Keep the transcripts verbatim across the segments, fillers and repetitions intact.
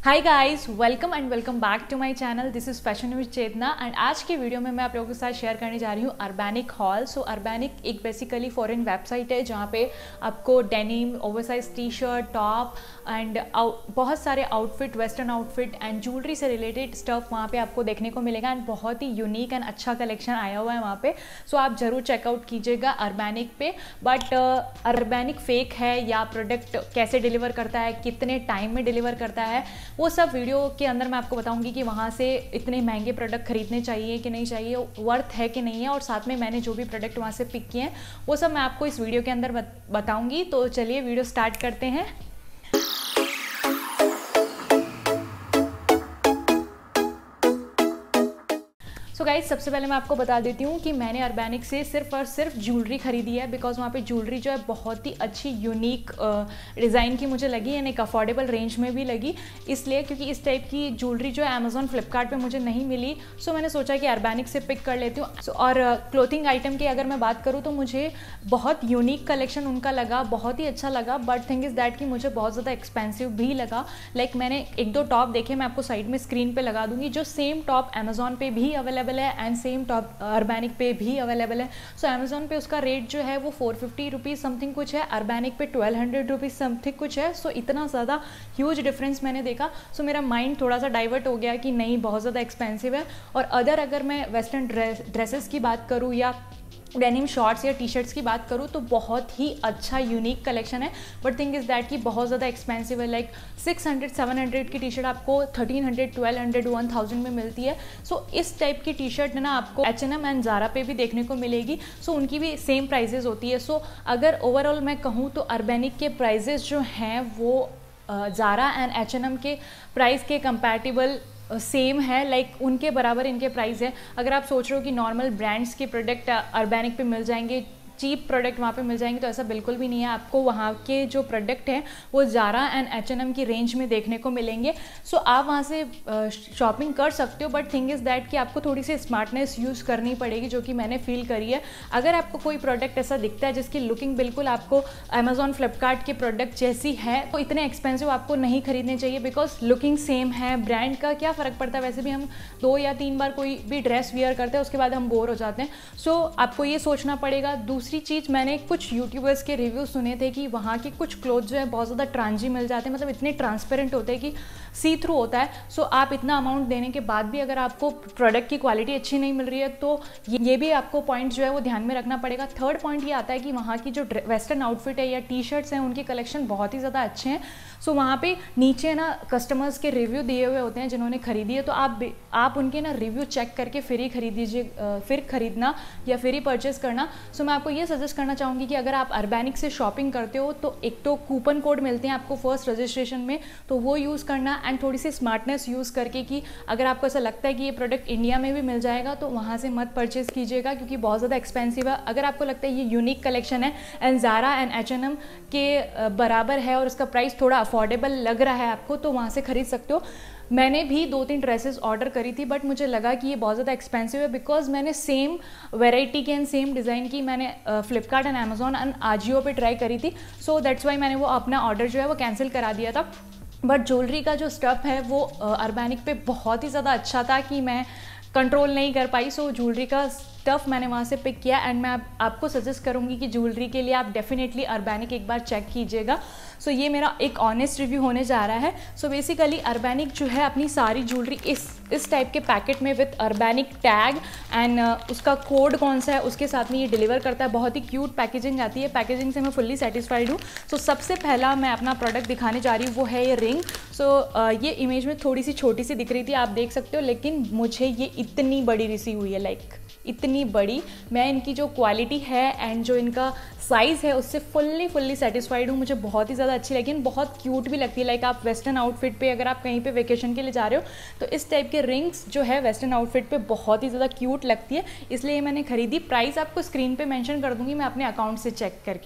Hi guys, welcome and welcome back to my channel. This is fashion with Chetna and आज की video में मैं आप लोगों के साथ शेयर करने जा रही हूँ अर्बैनिक हॉल। सो अर्बैनिक एक बेसिकली फॉरेन वेबसाइट है जहाँ पे आपको denim, oversize T shirt, top and बहुत सारे outfit, western outfit and jewellery से रिलेटेड स्टफ वहाँ पे आपको देखने को मिलेगा एंड बहुत ही यूनिक एंड अच्छा कलेक्शन आया हुआ है वहाँ पे। सो so, आप ज़रूर चेकआउट कीजिएगा अर्बैनिक पे। बट अर्बैनिक फेक है या प्रोडक्ट कैसे डिलीवर करता है, कितने टाइम में डिलीवर करता है, वो सब वीडियो के अंदर मैं आपको बताऊंगी कि वहाँ से इतने महंगे प्रोडक्ट खरीदने चाहिए कि नहीं चाहिए, वर्थ है कि नहीं है, और साथ में मैंने जो भी प्रोडक्ट वहाँ से पिक किए हैं वो सब मैं आपको इस वीडियो के अंदर बताऊंगी। तो चलिए वीडियो स्टार्ट करते हैं। सो गाइज, सबसे पहले मैं आपको बता देती हूँ कि मैंने अर्बैनिक से सिर्फ और सिर्फ ज्वेलरी खरीदी है, बिकॉज वहाँ पे ज्वेलरी जो है बहुत ही अच्छी यूनिक डिज़ाइन की मुझे लगी एंड एक अफोर्डेबल रेंज में भी लगी, इसलिए क्योंकि इस टाइप की ज्वेलरी जो है अमेजोन फ्लिपकार्ट पे मुझे नहीं मिली। सो मैंने सोचा कि अर्बैनिक से पिक कर लेती हूँ। so, और क्लोथिंग आइटम की अगर मैं बात करूँ तो मुझे बहुत यूनिक कलेक्शन उनका लगा, बहुत ही अच्छा लगा। बट थिंग इज़ दैट कि मुझे बहुत ज़्यादा एक्सपेंसिव भी लगा। लाइक like, मैंने एक दो टॉप देखे, मैं आपको साइड में स्क्रीन पर लगा दूँगी, जो सेम टॉप अमेजोन पे भी अवेलेबल है एंड सेम टॉप अर्बैनिक पे भी अवेलेबल है। सो अमेजोन पे उसका रेट जो है वो फोर फिफ्टी रुपीज़ समथिंग कुछ है, अर्बैनिक पे ट्वेल्व हंड्रेड रुपीज़ समथिंग कुछ है। सो so, इतना ज़्यादा ह्यूज डिफरेंस मैंने देखा। सो so, मेरा माइंड थोड़ा सा डाइवर्ट हो गया कि नहीं, बहुत ज़्यादा एक्सपेंसिव है। और अदर अगर मैं वेस्टर्न ड्रेस ड्रेसेस की बात करूँ या डेनिम शॉर्ट्स या टी शर्ट्स की बात करूँ तो बहुत ही अच्छा यूनिक कलेक्शन है। बट थिंग इज़ दैट कि बहुत ज़्यादा एक्सपेंसिव है। Like six hundred seven hundred की टी शर्ट आपको thirteen hundred twelve hundred one thousand में मिलती है। सो so, इस टाइप की टी शर्ट ना आपको H N M and Zara पे भी देखने को मिलेगी। सो so, उनकी भी सेम प्राइजेज़ होती है। सो so, अगर ओवरऑल मैं कहूँ तो अर्बैनिक के प्राइजेज़ जो हैं वो Zara and H N M के प्राइस के कंपैरेटिबल सेम है। लाइक like, उनके बराबर इनके प्राइस है। अगर आप सोच रहे हो कि नॉर्मल ब्रांड्स के प्रोडक्ट अर्बैनिक पे मिल जाएंगे, चीप प्रोडक्ट वहाँ पे मिल जाएंगे, तो ऐसा बिल्कुल भी नहीं है। आपको वहाँ के जो प्रोडक्ट हैं वो Zara and H N M की रेंज में देखने को मिलेंगे। सो so, आप वहाँ से शॉपिंग कर सकते हो। बट थिंग इज़ दैट कि आपको थोड़ी सी स्मार्टनेस यूज़ करनी पड़ेगी, जो कि मैंने फील करी है। अगर आपको कोई प्रोडक्ट ऐसा दिखता है जिसकी लुकिंग बिल्कुल आपको अमेजॉन फ्लिपकार्ट के प्रोडक्ट जैसी है, तो इतने एक्सपेंसिव आपको नहीं खरीदने चाहिए, बिकॉज लुकिंग सेम है। ब्रांड का क्या फ़र्क पड़ता है, वैसे भी हम दो या तीन बार कोई भी ड्रेस वियर करते हैं उसके बाद हम बोर हो जाते हैं। सो so, आपको ये सोचना पड़ेगा। दूसरी दूसरी चीज़, मैंने कुछ यूट्यूबर्स के रिव्यू सुने थे कि वहाँ के कुछ क्लोथ जो है बहुत ज़्यादा ट्रांजी मिल जाते हैं, मतलब इतने ट्रांसपेरेंट होते हैं कि सी थ्रू होता है। सो so, आप इतना अमाउंट देने के बाद भी अगर आपको प्रोडक्ट की क्वालिटी अच्छी नहीं मिल रही है तो ये भी आपको पॉइंट जो है वो ध्यान में रखना पड़ेगा। थर्ड पॉइंट ये आता है कि वहाँ की जो वेस्टर्न आउटफिट है या टी शर्ट्स हैं उनके कलेक्शन बहुत ही ज़्यादा अच्छे हैं। सो so, वहाँ पे नीचे ना कस्टमर्स के रिव्यू दिए हुए होते हैं जिन्होंने खरीदी है, तो आप आप उनके ना रिव्यू चेक करके फिर ही खरीद दीजिए, फिर खरीदना या फिर ही परचेस करना। सो so, मैं आपको ये सजेस्ट करना चाहूँगी कि अगर आप अर्बैनिक से शॉपिंग करते हो तो एक तो कूपन कोड मिलते हैं आपको फर्स्ट रजिस्ट्रेशन में, तो वो यूज़ करना एंड थोड़ी सी स्मार्टनेस यूज़ करके कि अगर आपको ऐसा लगता है कि ये प्रोडक्ट इंडिया में भी मिल जाएगा तो वहाँ से मत परचेस कीजिएगा, क्योंकि बहुत ज़्यादा एक्सपेंसिव है। अगर आपको लगता है ये यूनिक कलेक्शन है and Zara and H N M के बराबर है और उसका प्राइस थोड़ा अफोर्डेबल लग रहा है आपको, तो वहाँ से खरीद सकते हो। मैंने भी दो तीन ड्रेसेस ऑर्डर करी थी, बट मुझे लगा कि ये बहुत ज़्यादा एक्सपेंसिव है, बिकॉज मैंने सेम वेराइटी के एंड सेम डिज़ाइन की मैंने Flipkart and Amazon and Ajio पे ट्राई करी थी। सो दैट्स वाई मैंने वो अपना ऑर्डर जो है वो कैंसिल करा दिया था। बट ज्वेलरी का जो स्टफ़ है वो अर्बैनिक पे बहुत ही ज़्यादा अच्छा था कि मैं कंट्रोल नहीं कर पाई। सो ज्वेलरी का स्टफ़ मैंने वहाँ से पिक किया एंड मैं आप, आपको सजेस्ट करूँगी कि ज्वेलरी के लिए आप डेफिनेटली अर्बैनिक एक बार चेक कीजिएगा। सो so, ये मेरा एक ऑनेस्ट रिव्यू होने जा रहा है। सो so, बेसिकली अर्बैनिक जो है अपनी सारी ज्वेलरी इस इस टाइप के पैकेट में with Urbanic tag and uh, उसका कोड कौन सा है उसके साथ में ये डिलीवर करता है। बहुत ही क्यूट पैकेजिंग आती है, पैकेजिंग से मैं फुल्ली सेटिस्फाइड हूँ। सो so, सबसे पहला मैं अपना प्रोडक्ट दिखाने जा रही हूँ वो है ये रिंग। सो so, uh, ये इमेज में थोड़ी सी छोटी सी दिख रही थी, आप देख सकते हो, लेकिन मुझे ये इतनी बड़ी रिसीव हुई है, लाइक इतनी बड़ी। मैं इनकी जो क्वालिटी है एंड जो इनका साइज़ है उससे फुल्ली फुल्ली सेटिस्फाइड हूँ। मुझे बहुत ही ज़्यादा अच्छी लगी, बहुत क्यूट भी लगती है। लाइक आप वेस्टर्न आउटफिट पे अगर आप कहीं पे वेकेशन के लिए जा रहे हो तो इस टाइप के रिंग्स जो है वेस्टर्न आउटफिट पे बहुत ही ज़्यादा क्यूट लगती है, इसलिए मैंने खरीदी। प्राइस आपको स्क्रीन पे मेंशन कर दूँगी मैं अपने अकाउंट से चेक करके।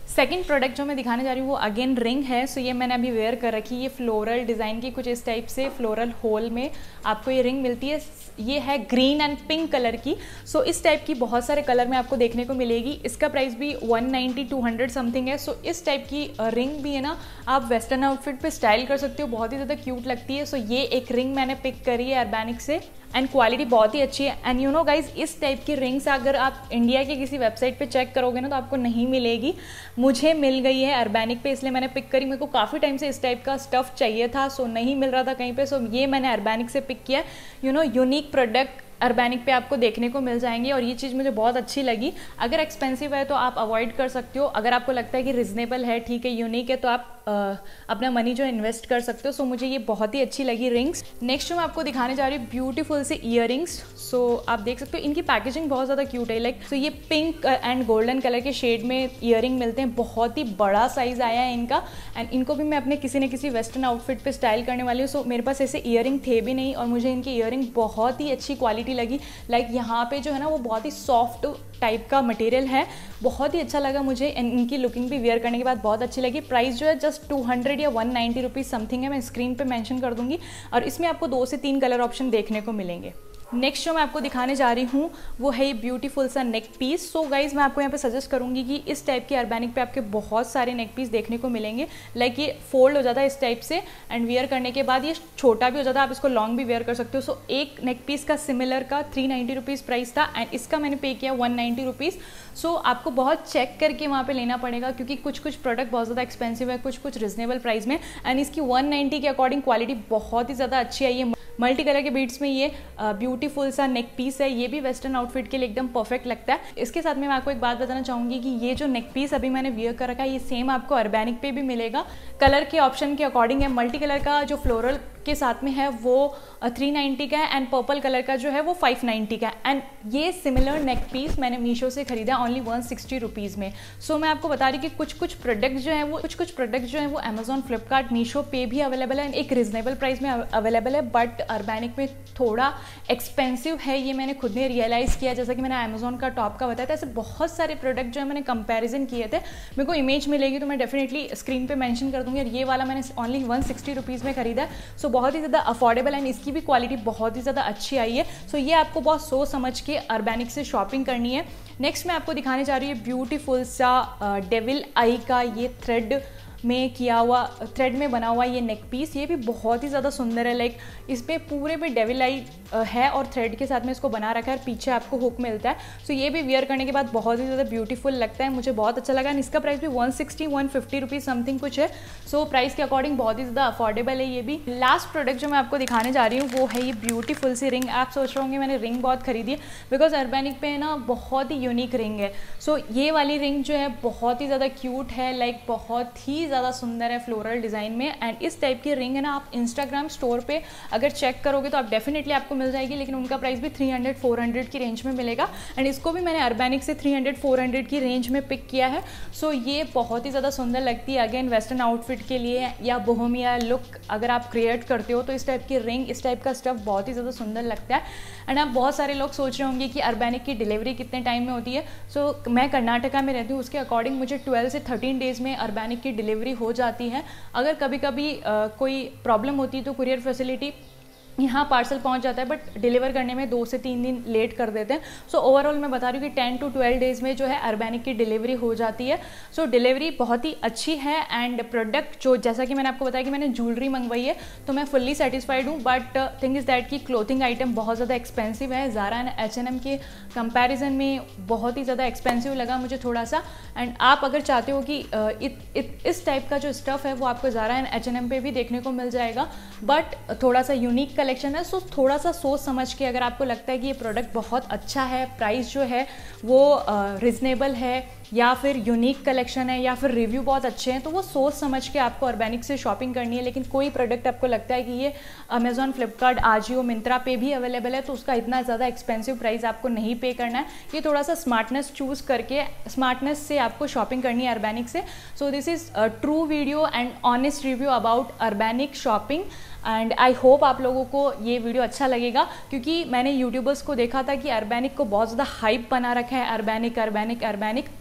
सेकंड प्रोडक्ट जो मैं दिखाने जा रही हूँ वो अगेन रिंग है। सो ये मैंने अभी वेयर कर रखी है। ये फ्लोरल डिज़ाइन की कुछ इस टाइप से फ्लोरल होल में आपको ये रिंग मिलती है। ये है ग्रीन एंड पिंक कलर की। सो इस टाइप की बहुत सारे कलर में आपको देखने को मिलेगी। इसका प्राइस भी one ninety two hundred something है। सो इस टाइप की रिंग भी है ना, आप वेस्टर्न आउटफिट पे स्टाइल कर सकते हो, बहुत ही ज़्यादा क्यूट लगती है। सो ये एक रिंग मैंने पिक करी है अर्बैनिक से एंड क्वालिटी बहुत ही अच्छी है। एंड यू नो गाइज, इस टाइप की रिंग्स अगर आप इंडिया के किसी वेबसाइट पे चेक करोगे ना तो आपको नहीं मिलेगी। मुझे मिल गई है अर्बैनिक पे, इसलिए मैंने पिक करी। मेरे को काफ़ी टाइम से इस टाइप का स्टफ चाहिए था, सो नहीं मिल रहा था कहीं पे, सो ये मैंने अर्बैनिक से पिक किया। You know unique product Urbanic पे आपको देखने को मिल जाएंगे और ये चीज़ मुझे बहुत अच्छी लगी। अगर एक्सपेंसिव है तो आप अवॉइड कर सकते हो, अगर आपको लगता है कि रिजनेबल है, ठीक है, यूनिक है, तो आप आ, अपना मनी जो इन्वेस्ट कर सकते हो। सो मुझे ये बहुत ही अच्छी लगी रिंग्स। नेक्स्ट जो मैं आपको दिखाने जा रही हूँ ब्यूटीफुल से ईयरिंग्स। सो आप देख सकते हो इनकी पैकेजिंग बहुत ज़्यादा क्यूट है। लाइक सो ये पिंक एंड गोल्डन कलर के शेड में ईयरिंग मिलते हैं। बहुत ही बड़ा साइज़ आया है इनका एंड इनको भी मैं अपने किसी न किसी वेस्टर्न आउटफिट पे स्टाइल करने वाली हूँ। सो मेरे पास ऐसे ईयरिंग थे भी नहीं और मुझे इनकी ईयरिंग बहुत ही अच्छी क्वालिटी लगी। लाइक यहाँ पे जो है ना वो बहुत ही सॉफ्ट टाइप का मटेरियल है, बहुत ही अच्छा लगा मुझे एंड इनकी लुकिंग भी वेयर करने के बाद बहुत अच्छी लगी। प्राइस जो है जस्ट टू हंड्रेड या वन नाइन्टी रुपीज़ समथिंग है, मैं स्क्रीन पे मेंशन कर दूंगी और इसमें आपको दो से तीन कलर ऑप्शन देखने को मिलेंगे। नेक्स्ट जो मैं आपको दिखाने जा रही हूँ वो है ये ब्यूटीफुल सा नेक पीस। सो गाइज मैं आपको यहाँ पे सजेस्ट करूँगी कि इस टाइप के अर्बैनिक पे आपके बहुत सारे नेक पीस देखने को मिलेंगे। लाइक ये फोल्ड हो जाता है इस टाइप से एंड वेयर करने के बाद ये छोटा भी हो जाता है, आप इसको लॉन्ग भी वेयर कर सकते हो। सो एक नेक पीस का सिमिलर का थ्री नाइन्टी रुपीज़ प्राइस था एंड इसका मैंने पे किया वन नाइन्टी रुपीज़। सो आपको बहुत चेक करके वहाँ पे लेना पड़ेगा क्योंकि कुछ कुछ प्रोडक्ट बहुत ज़्यादा एक्सपेंसिव है, कुछ कुछ रिजनेबल प्राइस में एंड इसकी वन नाइन्टी के अकॉर्डिंग क्वालिटी बहुत ही ज़्यादा अच्छी आई है। मल्टी कलर के बीड्स में ये ब्यूटीफुल सा नेक पीस है, ये भी वेस्टर्न आउटफिट के लिए एकदम परफेक्ट लगता है। इसके साथ में मैं आपको एक बात बताना चाहूँगी कि ये जो नेक पीस अभी मैंने वियर कर रखा है ये सेम आपको अर्बैनिक पे भी मिलेगा। कलर के ऑप्शन के अकॉर्डिंग है। मल्टी कलर का जो फ्लोरल के साथ में है वो थ्री नाइन्टी का है एंड पर्पल कलर का जो है वो फाइव नाइन्टी का है एंड ये सिमिलर नेक पीस मैंने मीशो से खरीदा ओनली वन सिक्सटी रुपीज़ में। सो so, मैं आपको बता रही कि कुछ कुछ प्रोडक्ट जो है वो कुछ कुछ प्रोडक्ट जो है वो अमेजॉन, फ्लिपकार्ट, मीशो पे भी अवेलेबल है, एक रिजनेबल प्राइस में अवेलेबल है, बट अर्बैनिक में थोड़ा एक्सपेंसिव है। ये मैंने खुद ने रियलाइज़ किया, जैसा कि मैंने अमेजॉन का टॉप का बताया था। ऐसे बहुत सारे प्रोडक्ट जो है मैंने कंपेरिजन किए थे, मेरे को इमेज मिलेगी तो मैं डेफिनेटली स्क्रीन पे मेंशन कर दूंगी। और ये वाला मैंने ओनली वन सिक्सटी रुपीज़ में खरीदा है। सो बहुत ही ज़्यादा अफोर्डेबल एंड इसकी भी क्वालिटी बहुत ही ज़्यादा अच्छी आई है। सो so, ये आपको बहुत सोच समझ के अर्बैनिक से शॉपिंग करनी है। नेक्स्ट मैं आपको दिखाने जा रही हूँ ब्यूटीफुल सा डेविल आई का ये थ्रेड में किया हुआ, थ्रेड में बना हुआ ये नेक पीस। ये भी बहुत ही ज़्यादा सुंदर है। लाइक इस पर पूरे पे डेविल आई है और थ्रेड के साथ में इसको बना रखा है, पीछे आपको हुक मिलता है। सो ये भी वियर करने के बाद बहुत ही ज़्यादा ब्यूटीफुल लगता है, मुझे बहुत अच्छा लगा। इसका प्राइस भी one sixty one fifty rupees something कुछ है। सो so, प्राइस के अकॉर्डिंग बहुत ही ज़्यादा अफोर्डेबल है ये भी। लास्ट प्रोडक्ट जो मैं आपको दिखाने जा रही हूँ वो है ये ब्यूटीफुल सी रिंग। आप सोच रहे होंगे मैंने रिंग बहुत खरीदी है, बिकॉज अर्बैनिक पे ना बहुत ही यूनिक रिंग है। सो so, ये वाली रिंग जो है बहुत ही ज़्यादा क्यूट है, लाइक बहुत ही ज़्यादा सुंदर है फ्लोरल डिज़ाइन में एंड इस टाइप की रिंग है ना आप इंस्टाग्राम स्टोर पे अगर चेक करोगे तो आप डेफिनेटली आपको मिल जाएगी, लेकिन उनका प्राइस भी थ्री हंड्रेड फोर हंड्रेड की रेंज में मिलेगा एंड इसको भी मैंने अर्बैनिक से थ्री हंड्रेड फोर हंड्रेड की रेंज में पिक किया है। सो so, ये बहुत ही ज़्यादा सुंदर लगती है। अगेन वेस्टर्न आउटफिट के लिए या बोहेमिया लुक अगर आप क्रिएट करते हो तो इस टाइप की रिंग, इस टाइप का स्टफ बहुत ही ज़्यादा सुंदर लगता है। एंड आप बहुत सारे लोग सोच रहे होंगे कि अर्बैनिक की डिलीवरी कितने टाइम में होती है। सो so, मैं कर्नाटका में रहती हूँ, उसके अकॉर्डिंग मुझे ट्वेल्व से थर्टीन डेज़ में अर्बैनिक की डिलीवरी हो जाती है। अगर कभी कभी कोई प्रॉब्लम होती है तो कुरियर फैसिलिटी यहाँ पार्सल पहुँच जाता है, बट डिलीवर करने में दो से तीन दिन लेट कर देते हैं। सो ओवरऑल मैं बता रही हूँ कि टेन टू ट्वेल्व डेज़ में जो है अर्बैनिक की डिलीवरी हो जाती है। सो so, डिलीवरी बहुत ही अच्छी है एंड प्रोडक्ट जो जैसा कि मैंने आपको बताया कि मैंने ज्वेलरी मंगवाई है तो मैं फुल्ली सेटिस्फाइड हूँ, बट थिंग इज़ दैट कि क्लोथिंग आइटम बहुत ज़्यादा एक्सपेंसिव है। Zara and H N M के कंपेरिजन में बहुत ही ज़्यादा एक्सपेंसिव लगा मुझे थोड़ा सा। एंड आप अगर चाहते हो कि इत, इत, इस टाइप का जो स्टफ़ है वो आपको Zara and H N M पे भी देखने को मिल जाएगा, बट थोड़ा सा यूनिक कलेक्शन है। सो थोड़ा सा सोच समझ के अगर आपको लगता है कि ये प्रोडक्ट बहुत अच्छा है, प्राइस जो है वो रिजनेबल है या फिर यूनिक कलेक्शन है या फिर रिव्यू बहुत अच्छे हैं, तो वो सोच समझ के आपको अर्बैनिक से शॉपिंग करनी है। लेकिन कोई प्रोडक्ट आपको लगता है कि ये अमेजॉन, फ्लिपकार्ट, आजियो, मिंत्रा पे भी अवेलेबल है तो उसका इतना ज़्यादा एक्सपेंसिव प्राइस आपको नहीं पे करना है। ये थोड़ा सा स्मार्टनेस चूज़ करके स्मार्टनेस से आपको शॉपिंग करनी है अर्बैनिक से। So this is a true video and honest review about Urbanic shopping and I hope आप लोगों को ये वीडियो अच्छा लगेगा, क्योंकि मैंने यूट्यूबर्स को देखा था कि अर्बैनिक को बहुत ज़्यादा हाइप बना रखा है, अर्बैनिक अर्बैनिक अर्बैनिक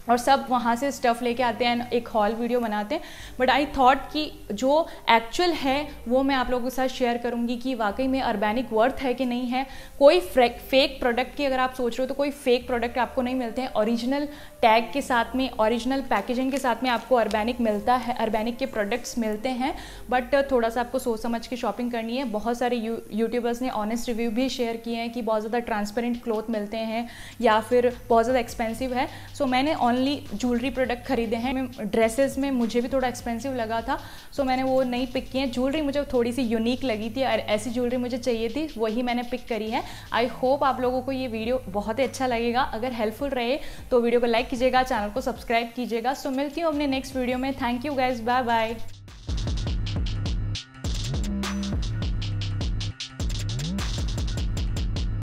और सब वहाँ से स्टफ़ लेके आते हैं, एक हॉल वीडियो बनाते हैं। बट आई थॉट कि जो एक्चुअल है वो मैं आप लोगों के साथ शेयर करूँगी कि वाकई में ऑर्गेनिक वर्थ है कि नहीं है। कोई फेक प्रोडक्ट की अगर आप सोच रहे हो तो कोई फेक प्रोडक्ट आपको नहीं मिलते हैं। ओरिजिनल टैग के साथ में, ओरिजिनल पैकेजिंग के साथ में आपको ऑर्गेनिक मिलता है, ऑर्गेनिक के प्रोडक्ट्स मिलते हैं। बट थोड़ा सा आपको सोच समझ के शॉपिंग करनी है। बहुत सारे यू यूट्यूबर्स ने ऑनेस्ट रिव्यू भी शेयर किए हैं कि बहुत ज़्यादा ट्रांसपेरेंट क्लॉथ मिलते हैं या फिर बहुत ज़्यादा एक्सपेंसिव है। सो so, मैंने ओनली ज्वेलरी प्रोडक्ट खरीदे हैं। ड्रेसेस में मुझे भी थोड़ा एक्सपेंसिव लगा था, सो so मैंने वो नहीं पिक किए हैं। ज्वेलरी मुझे थोड़ी सी यूनिक लगी थी और ऐसी ज्वेलरी मुझे चाहिए थी, वही मैंने पिक करी है। आई होप आप लोगों को ये वीडियो बहुत ही अच्छा लगेगा। अगर हेल्पफुल रहे तो वीडियो को लाइक कीजिएगा, चैनल को सब्सक्राइब कीजिएगा। सो so, मिलती हूँ अपने नेक्स्ट वीडियो में। Thank you guys, bye bye.